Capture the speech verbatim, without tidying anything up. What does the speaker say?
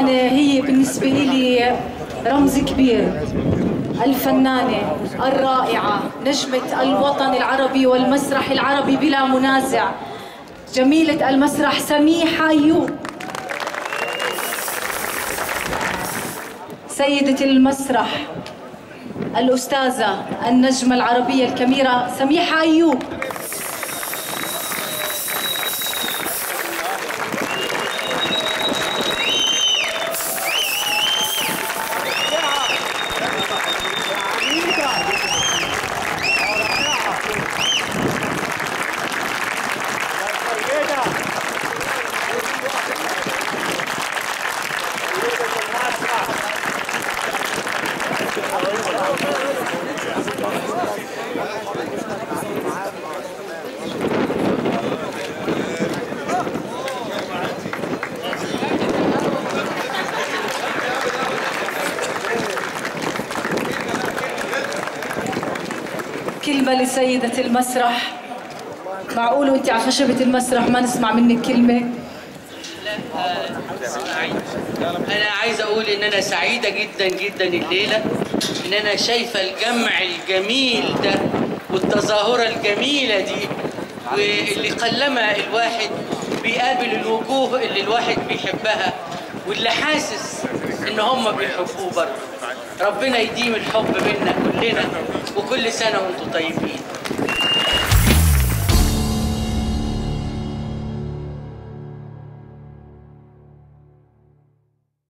طبعا هي بالنسبة لي رمز كبير، الفنانة الرائعة نجمة الوطن العربي والمسرح العربي بلا منازع، جميلة المسرح سميحة أيوب. سيدة المسرح الأستاذة النجمة العربية الكبيرة سميحة أيوب. كلمة لسيدة المسرح. معقول وانت على خشبة المسرح ما نسمع منك كلمة؟ لا اسمعي، أنا عايزة أقول إن أنا سعيدة جدا جدا الليلة، إن أنا شايفة الجمع الجميل ده والتظاهرة الجميلة دي، واللي قلما الواحد بيقابل الوجوه اللي الواحد بيحبها واللي حاسس إن هم بيحبوه برضه. ربنا يديم الحب بينا كلنا، وكل سنة وانتم طيبين.